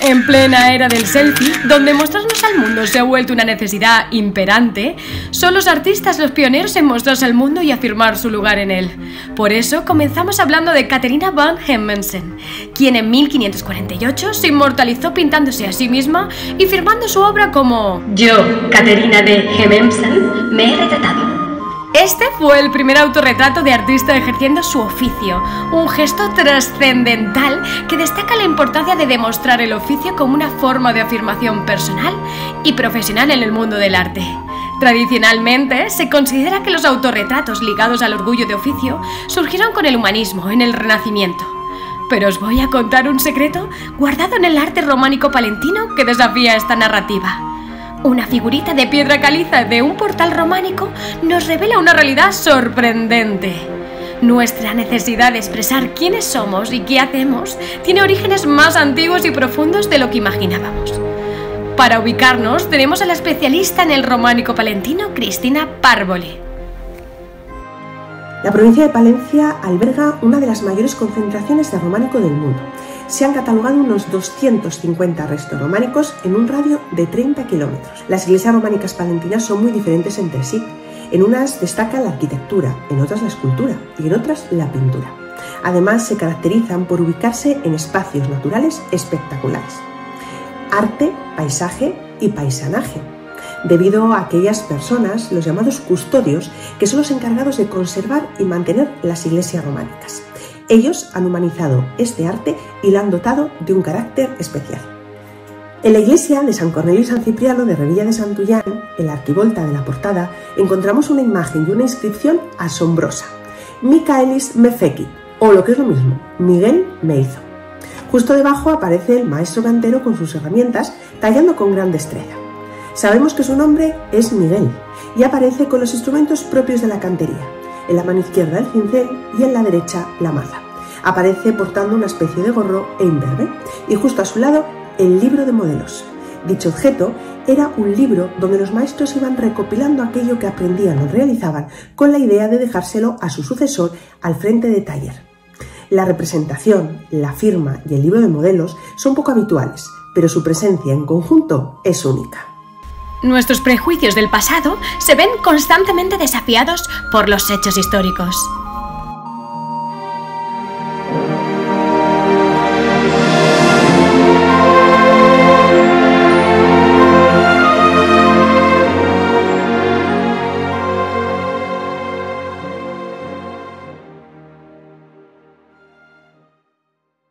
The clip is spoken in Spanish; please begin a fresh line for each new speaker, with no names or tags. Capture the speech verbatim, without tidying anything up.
En plena era del selfie, donde mostrarnos al mundo se ha vuelto una necesidad imperante, son los artistas los pioneros en mostrarse al mundo y afirmar su lugar en él. Por eso comenzamos hablando de Catharina van Hemmensen, quien en mil quinientos cuarenta y ocho se inmortalizó pintándose a sí misma y firmando su obra como
Yo, Catharina de Hemmensen, me he retratado.
Este fue el primer autorretrato de artista ejerciendo su oficio, un gesto trascendental que destaca la importancia de demostrar el oficio como una forma de afirmación personal y profesional en el mundo del arte. Tradicionalmente, se considera que los autorretratos ligados al orgullo de oficio surgieron con el humanismo en el Renacimiento. Pero os voy a contar un secreto guardado en el arte románico palentino que desafía esta narrativa. Una figurita de piedra caliza de un portal románico nos revela una realidad sorprendente. Nuestra necesidad de expresar quiénes somos y qué hacemos tiene orígenes más antiguos y profundos de lo que imaginábamos. Para ubicarnos, tenemos a la especialista en el románico palentino, Cristina Parboli.
La provincia de Palencia alberga una de las mayores concentraciones de románico del mundo. Se han catalogado unos doscientos cincuenta restos románicos en un radio de treinta kilómetros. Las iglesias románicas palentinas son muy diferentes entre sí. En unas destaca la arquitectura, en otras la escultura y en otras la pintura. Además, se caracterizan por ubicarse en espacios naturales espectaculares. Arte, paisaje y paisanaje, debido a aquellas personas, los llamados custodios, que son los encargados de conservar y mantener las iglesias románicas. Ellos han humanizado este arte y lo han dotado de un carácter especial. En la iglesia de San Cornelio y San Cipriano de Revilla de Santullán, en la arquivolta de la portada, encontramos una imagen y una inscripción asombrosa: Michaelis me feci, o lo que es lo mismo, Miguel me hizo. Justo debajo aparece el maestro cantero con sus herramientas, tallando con gran destreza. Sabemos que su nombre es Miguel y aparece con los instrumentos propios de la cantería. En la mano izquierda el cincel y en la derecha la maza. Aparece portando una especie de gorro e imberbe y justo a su lado el libro de modelos. Dicho objeto era un libro donde los maestros iban recopilando aquello que aprendían o realizaban con la idea de dejárselo a su sucesor al frente de taller. La representación, la firma y el libro de modelos son poco habituales, pero su presencia en conjunto es única.
Nuestros prejuicios del pasado se ven constantemente desafiados por los hechos históricos.